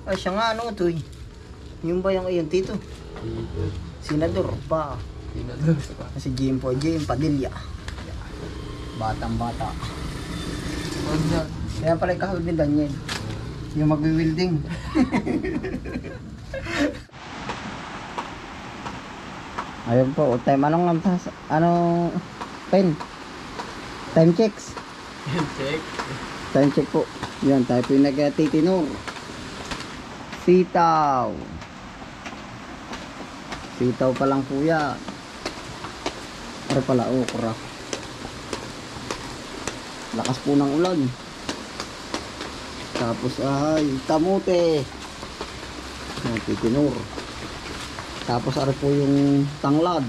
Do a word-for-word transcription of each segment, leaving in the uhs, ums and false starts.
Ay, siya nga, ano ito eh. Yung ba yung iyon, tito? Senador pa. Senador pa. Si Jim po, Jim Padilla. Batang bata. Huwag na. Kaya pala kahawid ni Daniel. Yung magwi-wielding. Ayun po, time anong anong pen? Time checks. Check. Time check po. Yan, tayo po yung nagtitinor. Sitaw. Sitaw pa lang po yan. Ano pala, okra. Lakas po ng ulan. Tapos ay kamote. Nagtitinor. Tapos ano po yung tanglad.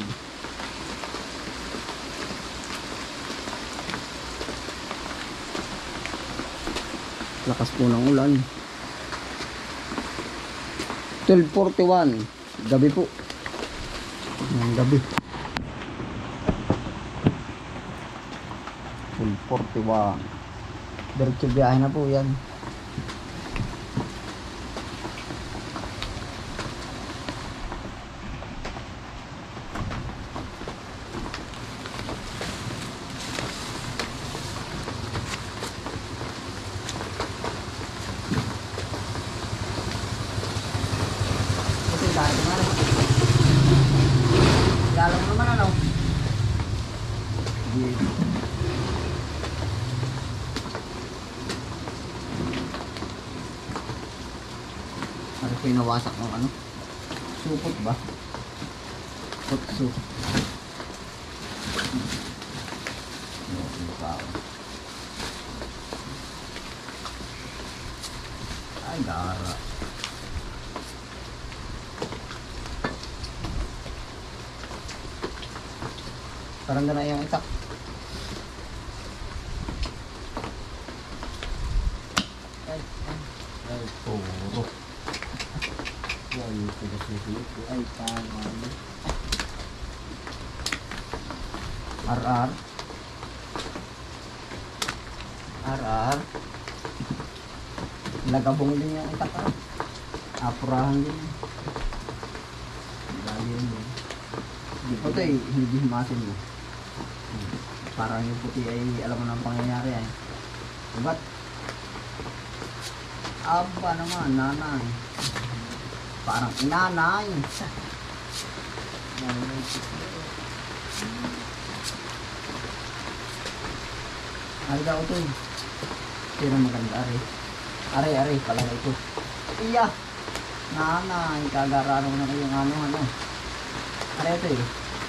Lakas po ng ulan. twelve forty-one gabi po. Ng gabi. twelve forty-one. Diretso biyahe na po yan. Galang naman ano? Ano po yung nawasak ng ano? Supot ba? Putso. Ay, gara. Parang gana yung itak. Ay, ay, ay, puro. Ay, pagkasusulit ko. Ay, pangan. R R. R R. Lagabong din yung itak. Apurahan din. Dali yun eh. Hindi po ito eh, hindi himasin mo. Parang yung puti ay alam mo na ang pangyayari ay. Ba't? Aba naman, nanay. Parang inanay. Ari daw ito eh. Pero maganda ari. Ari, ari, pala ito. Iya! Nanay, kagarano na kayong ano ano. Ari ito eh.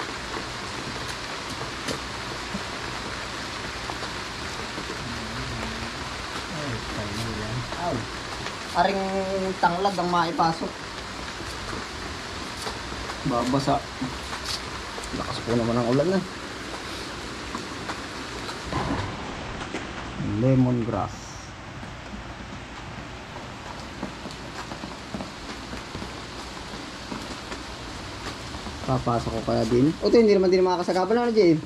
Aw. Aring tanglad ang maipasok. Babasa. Lakas po naman ang ulan na. Lemongrass. Papasok ko kaya din. O ito, hindi naman din makakasagapan na, Jay.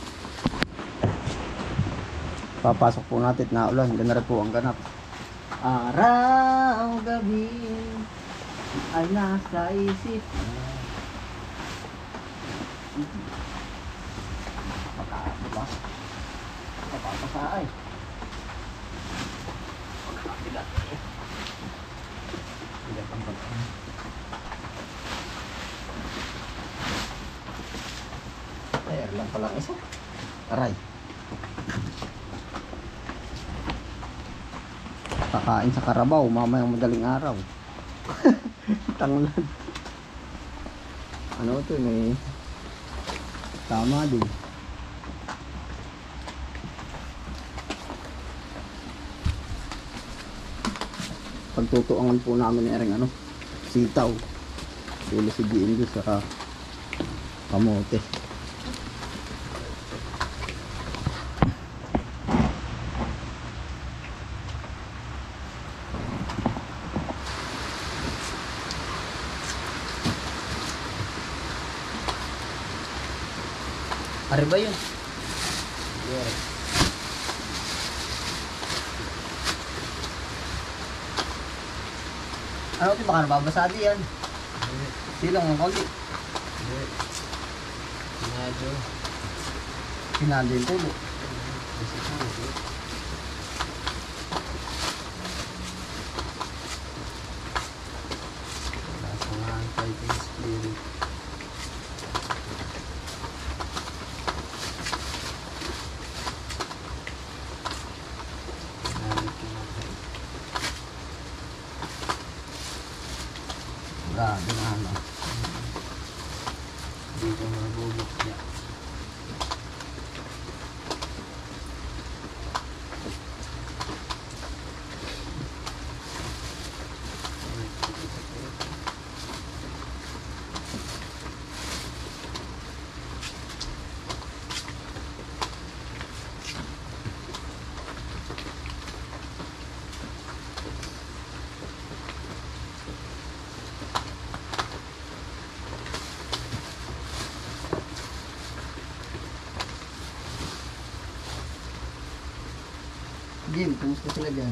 Papasok po natin na ulan. Ganda rin po ang ganap. Araw, gabi ay nasa isip. Pagkakasok ba? Pagkakasa ay. Pagkakapilat eh. Pilat ang pagkakasok. Ayan lang palang isa. Aray. Kakain sa Karabaw mamayang madaling araw. Tanglad. Ano ito, may tama din. Pagtutuangan po namin ng ano, sitaw. Dili si G M doon sa kamote. Ari ba yun? Yeah. Ano ito, baka nababasa di yan. Hindi. Silong ng konti. Hindi. Sinadyo. Pinado yung tulo. Kasi puso. Wala sa nga ang fighting spirit. Sinadyo ko natin. Grabe na ano. Hindi ko mabubukya. Jim, kumusta sila dyan?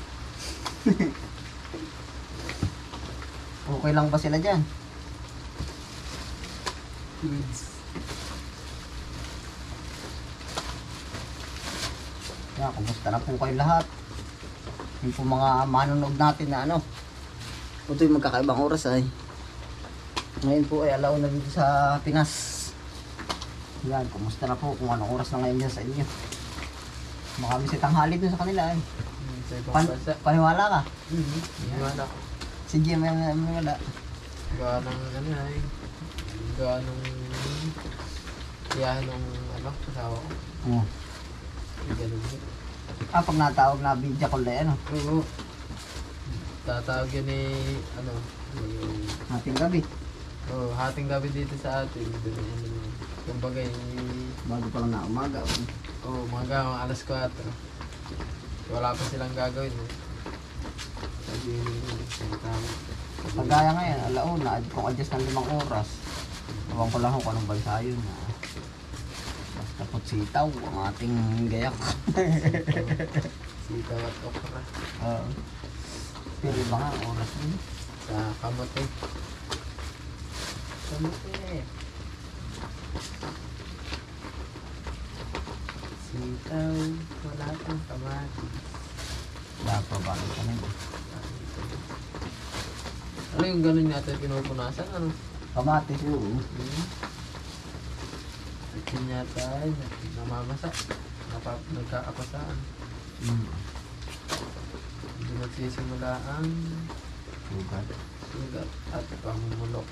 Okay lang ba sila dyan? Goods. Kaya, kumusta na po kayo lahat? Yung po mga manonood natin na ano. Ito yung magkakaibang oras ay. Ngayon po ay alaw na dito sa Pinas. Yan, kumusta na po kung anong oras na ngayon dyan sa inyo. Makami si tanghali dun sa kanila ay. Sa ibang Pan bansa. paniwala ka? Mhm. Wala ko. Si Jim yung yung wala. Gawa ng ano ay. Gawa nung biyahe nung ano, kasawa ko. Oh. Ganun din. Ah, pag natawag na video call na yan, oh. Oo. Tatawag yun ni ano, yung Ating gabi. oh, hating gabi dito sa atin. Doon ano, kumbaga yung Bago pa lang na umaga. Oh. oh, mga gawang alas kwatro. Wala pa silang gagawin. Eh. Sabi yun, sinatawag. Pagaya ngayon, alauna, kung adjust ng limang oras. Ewan ko lang kung anong bansa yun. Ah. Basta putsitaw ang ating gayak. Sitaw at okra. Oo. Pero iba nga ang oras yun. Sa kamote. Kamote. Sitaw. Wala kang kamatis. Dapat ba rin kami? Ano yung ganun natin pinupunasan? Ano? Kamatis yun. Hmm. Akin yata ay namamasa. Napap nagkakapasaan. Hmm. Hindi nagsisimula ang Sugat. sugat at pamumulok.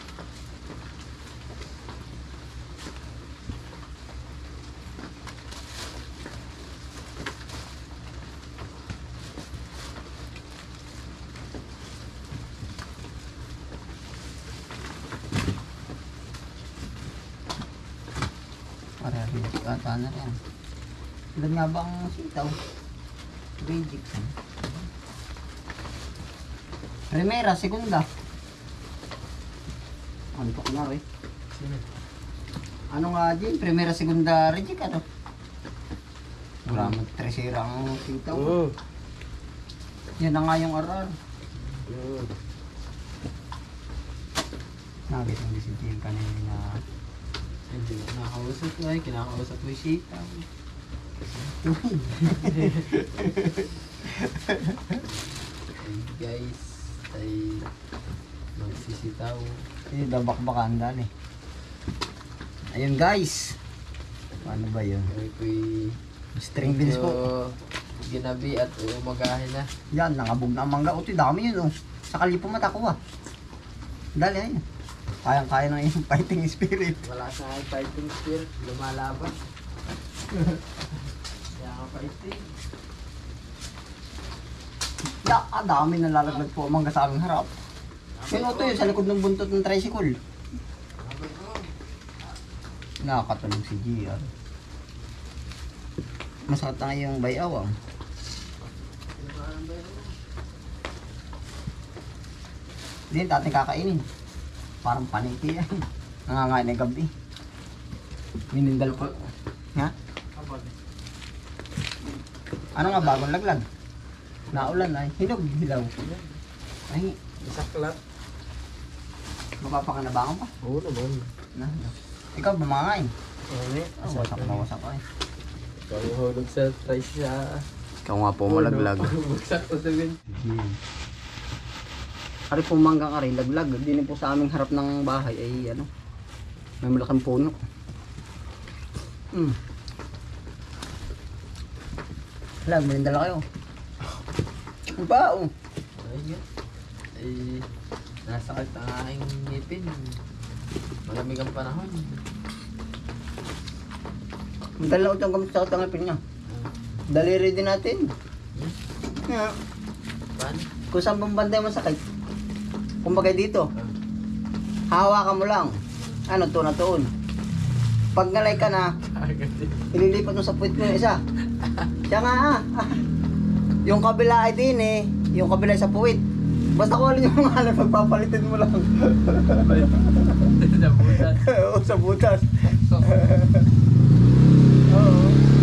Parehas ata na rin. Ilan nga ba ang sitaw? Basics. Eh? Primera, segunda. Ano pa na eh? Sino? Ano nga din? Primera, segunda, reject ano? Wala mo tresera ang sitaw. Oo. Yan na nga yung arar. Oo. Nakita hindi si Jim kanina. Hindi ko nakakausap ko ay kinakausap mo yung sitaw. Ay guys, ay magsisitaw. Eh, dabak-bakan dali. Ayun guys. Paano ba yun? Ay ko'y String beans po. ginabi at umagahin na. Yan, nangabog na ang mangga. Utoy, dami yun oh. Sa kalipo mata ko ah. Dali ayun. Kayang-kaya na yung fighting spirit. Wala sa akin fighting spirit, lumalaban. Kaya nga fighting. Ya, ah, dami nalalaglag po ang mangga sa aming harap. Yun Utoy, sa likod ng buntot ng tricycle. Nakakatulog si G R. Masakit na yung bayawang. Hindi, ating kakainin. Parang paniki yan. Nangangain ng gabi. Minindal po. Nga? Ano nga, bagong laglag? Naulan ay. Hinog, hilaw. Ay, Isaklat. mapapakanabangan pa. Oo naman. Na, na. Ikaw, bumangain. Ano Oh, wasak na wasak ka eh. Ikaw yung hulog sa price siya. Ikaw nga po malaglag. Bugsak ko sabihin. Hmm. Ari po manggang ari, laglag. Dini po sa aming harap ng bahay ay ano, may malaking puno. Hmm. Hala, merindala kayo. Ang pa, oh. Ay, nga. Ay, nasakit ang aking ngipin. Malamig ang panahon. Dala ko itong gamit sa katangapin niya. Daliri din natin. Hmm? Yeah. Paano? Kung saan bang banda yung masakit. Kumbaga dito, Ah. hawakan mo lang. Ano, to na toon. Pag nalay ka na, Agad din. ililipat mo sa puwit mo yung isa. Siya nga ah. ah. Yung kabila ay din eh. Yung kabila ay sa puwit. Basta kung alin yung mga pagpapalitin mo lang. Sa butas. Oo, sa butas. So, Oo.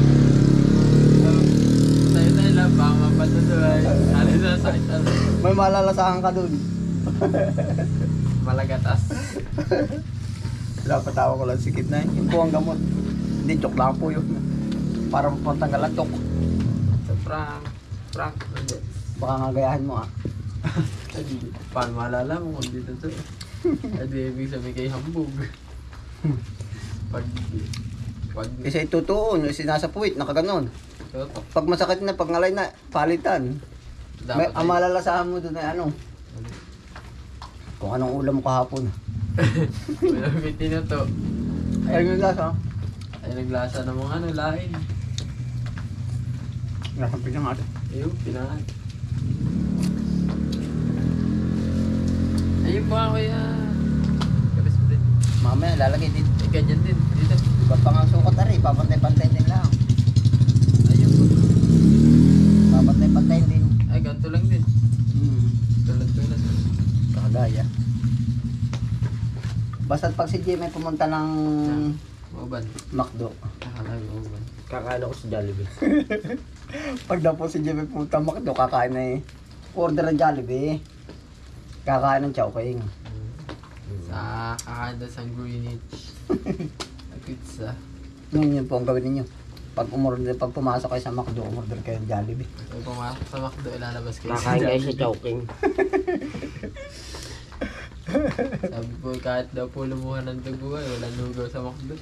Sa'yo tayo lang, baka mapatutuloy. Alis na sakit. May malalasahan ka dun. Malagatas. Pinapatawa ko lang sikit na yun. Yung po ang gamot. Hindi, joke lang po yun. Para mapantanggal ang tok. Sa prank. Prank. Hindi. Baka nga gayahin mo ah. Paano malala mo kung dito to? Ay di ibig sabihin kay hambog. Pag... Pag... Isa itutuon, isa nasa puwit, nakaganon. Toto. Pag masakit na, pag ngalay na, palitan. May, ang malalasahan mo dun ay ano, kung anong ulam mo kahapon. Malapit din na to. Ay, yung lasa. Ay naglasa ng mga ano, lain. Nasa pinang ate. Ayun, pinaan. Ayun ba kuya? Kapis mo din. Mamaya, lalagay din. Eh, ganyan din. Dito. Iba pa nga sukat ari, papantay-pantay din lang. Ayun po. Papantay-pantay din. Ay, ganito lang din. Hmm. Tulad-tulad. Kagaya. Basta't pag si Jimmy pumunta ng Mauban. McDo. Akala ko mauban. Kakain ako sa Jollibee. Pag daw po si Jimmy pumunta ng McDo, kakain na eh. Order ng Jollibee. Kakain ng Chowking. Sa kakain doon sa Greenwich. Sa pizza. Yun yun po ang gawin ninyo. Pag umorder, pag pumasok kayo sa McDo, umorder kayo ng Jollibee. Pag pumasok sa McDo, ilalabas kayo Kakain kayo sa Jollibee. Chowking. Sabi po, kahit daw po lumuhan ng dugo ay walang lugaw sa McDo.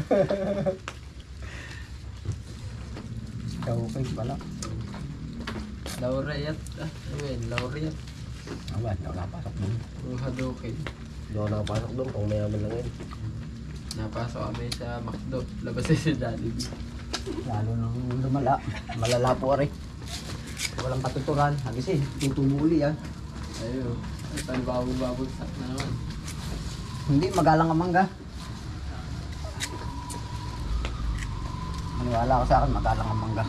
Chowking pala. Laureate. Ah, ano yun? Laureate. Awan, wala pasok nun. O Hadouken. Hindi ako nakapasok doon kung mayaman lang yun. Napasok kami sa McDo. Labas na si Jollibee. Lalo nang lumala. Malala po rin. Walang patuturan. Hagis eh, tutubuli yan. Ayun. Ay, palibabog-babagsak na naman. Hindi, magalang ang mangga. Maniwala ka sa akin, magalang ang mangga.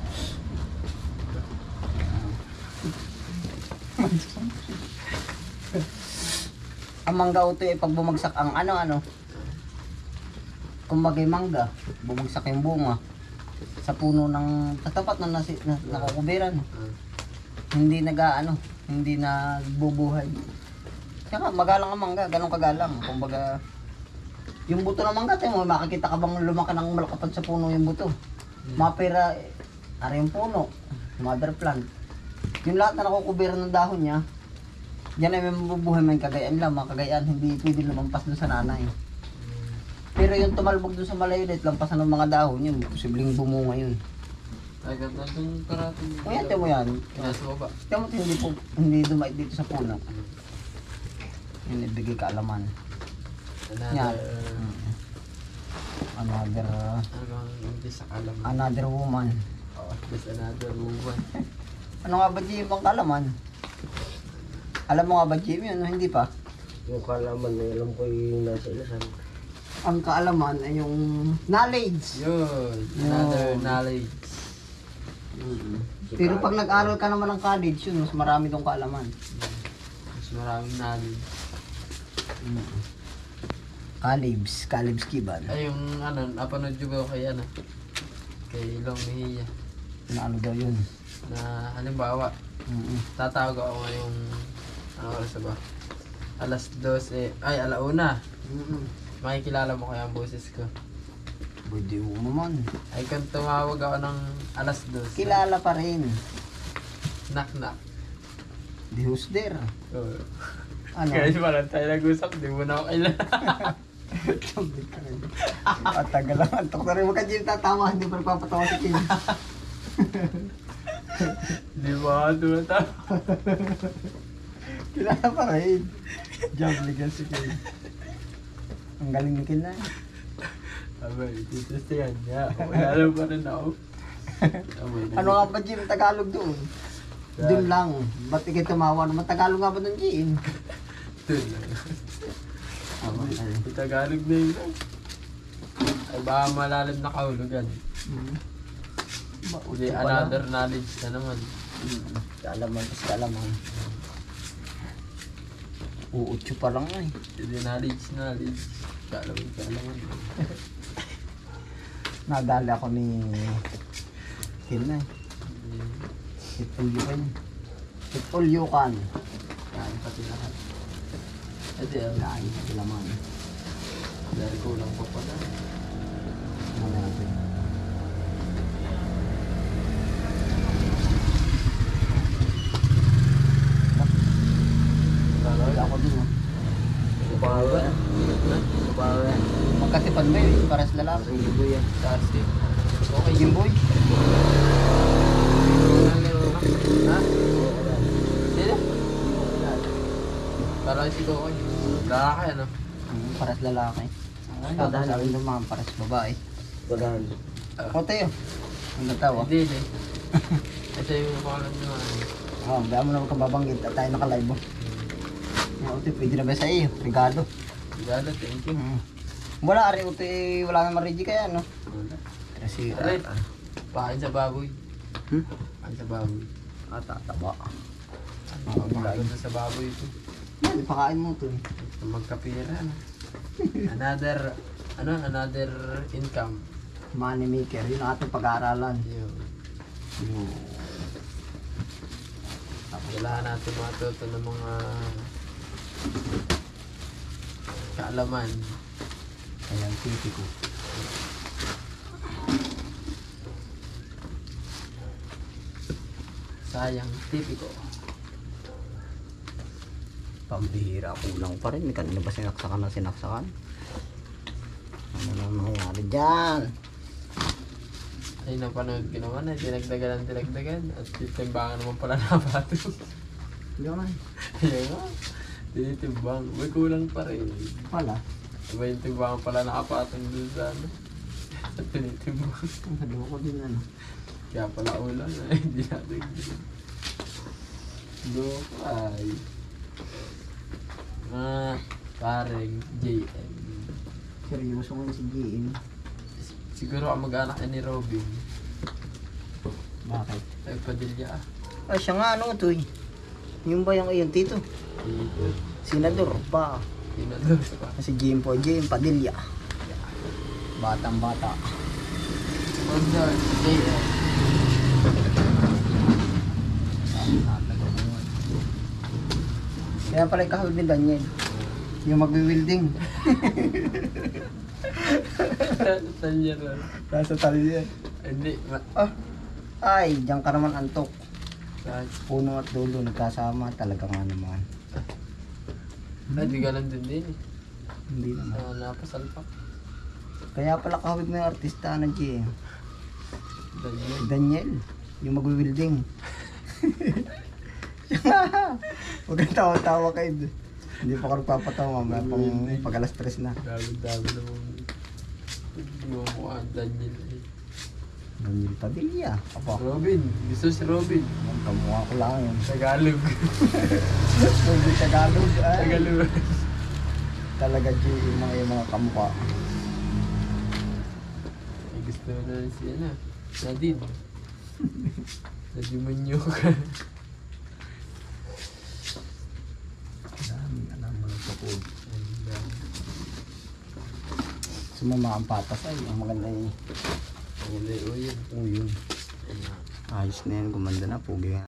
Ang mangga uto ay pag bumagsak ang ano-ano. Kung magay mangga, bumagsak yung bunga sa puno ng tatapat na, nasi, na nakukubiran. Ah. Hindi nag-ano, hindi na bubuhay. Kaya magalang ang mangga, ganun kagalang. Kumbaga, yung buto ng mangga, tayo mo, makikita ka bang lumaki ng malakapad sa puno yung buto. Mapira, ari yung puno, mother plant. Yung lahat na nakukubiran ng dahon niya, yan ay may mabubuhay, may kagayaan lang, mga kagayaan, hindi pwede lumampas doon sa nanay. Pero yung tumalbog doon sa malayulit, lampasan ng mga dahon, yun, posibleng bumunga yun. Agad na itong karating. O yan, tiyan mo yan. Nasa baba. Tiyan mo, hindi, po, hindi dumait dito sa puno. Yun, ibigay kaalaman. Another... Yan. Another, Ano bang English sa kalaman? another woman. Oh, just another woman. Ano nga ba, Jim, ang kaalaman? Alam mo nga ba, Jim, yun? Hindi pa. Yung kalaman na alam ko yung nasa ilasan. Ang kaalaman ay yung knowledge. Yun. Another knowledge. Pero pag nag-aral ka naman ng college, yun, mas marami tong kaalaman. Mas maraming knowledge. Calibs, Calibs Kiban. Ay, yung ano, napanood nyo ba kay ano? Kay Long Mejia. Na ano daw yun? Na halimbawa, Mm-mm. tatawag ako ngayong Ano oras na ba? Alas dose. Ay, alauna. Mm-mm. Makikilala mo kaya ang boses ko. Pwede mo naman. Ay, kung tumawag ako ng alas dose. Kilala pa rin. Knock knock. The who's there? Oo. Ano? Kaya parang tayo nag-usap, di mo na ako kailan. Sabi ka rin. Matagal lang. Antok na rin. Huwag ka dyan tatawa. Hindi pa nagpapatawa si Kim. Di ba ako tumatawa? Kilala pa rin. Job legal si Kim. Ang galing ni Kim na. Abay, titistihan niya. Wala pa rin ako. Abay, Ano nga ba Jim Tagalog doon? Doon lang. Ba't ikay tumawa naman? Tagalog nga ba doon Jim? Doon lang. Tama. Sa Tagalog na yun. Ay baka malalim na kahulugan. Hindi, another knowledge na naman. Kaalaman, kasi kaalaman. Uutso pa lang eh. Hindi, knowledge, knowledge. Kaalaman, kaalaman. Nadali ako ni Kim na eh. Itpulyukan. Itpulyukan. Kain pati lahat. Ito yan. Kain sa laman. Dahil kulang pa pala. Ano natin? Wala ako dun ah. Bawa. Bawa. Magkatipan ba yun? Para sa lalaki. Ang libo yan. Kasi. Okay, Jimboy. Ha? Sino? Parang si Kokoy. Lalaki ano? Hmm, para sa lalaki. Tapos sa akin naman para sa babae. Ganahan. O tayo. Ang natawa. Hindi, hindi. Ito yung pangalan nyo. Oh, kaya mo naman kang babanggit at tayo naka-live mo. O tayo, pwede na ba sa iyo? Regalo. Regalo, thank you. Hmm. Wala, ari uto eh, wala naman ready kaya no? Wala. Kasi, Aray, pakain sa baboy. hmm? Pakain sa baboy. Ah, tataba. Pakain sa baboy ito. Yan, ipakain mo to eh. Magkapira, ano? Another, ano, another income. Money maker, yun ang ating pag-aaralan. Yun. Yun. Kailangan natin matuto ng mga kaalaman. Ayan, titi ko. Sayang, tipiko. Pambihira, kulang pa rin. May kanina ba sinaksakan na sinaksakan? Ano nang nangyari dyan? Ay, napanood ko naman eh. Dinagdagan ang dinagdagan. At titimbangan naman pala na bato. Yun. Ayun nga. Tinitimbang. May kulang pa rin. Wala. Diba yung timbangan pala nakapatong dun sa ano? Sa tinitimbang. Ang ko din ano. Kaya pala ulan eh. Hindi natin din. Dokay. Ah, pareng J M. Seryoso mo si G M. Siguro ang mag-anak ni Robin. Bakit? Ay, Padilla. Ay, siya nga ano to eh. Yung ba yung iyon tito? Dito. Senador pa. Pinados pa. Si Jim po, Jim Padilla. Batang bata. Under J M. Kaya pala kahawig ni Daniel. Yung magwi-welding. Saan niya ron? Nasa tali yan. Hindi. Ma- Ah, ay, diyan ka naman antok. saan? Puno at dulo nagkasama talaga nga naman. Ay, di galan din din eh. Hindi naman. Sa napasalpak. Kaya pala kahawig mo yung artista na G M. Daniel. Daniel, yung magwi-welding. Huwag kang tawa-tawa kayo. Hindi pa ka nagpapatawa, mamaya pang pag alas tres na. Dami-dami naman. Hindi mo mukha ang Daniel eh. Daniel Padilla. Apa, Robin. Gusto si Robin. ang kamukha ko lang yun. Tagalog. Hindi Tagalog. Ay, Tagalog. talaga G M mga yung mga kamukha. Ay, gusto mo na si ano. Nadine. Nadimonyo ka. Dami, alam mo lang po. Ayan. Sumama ang patas ay, ang maganda yung Uli, o yun. uyo. Ayan. Ayos na yan, gumanda na, pugi nga.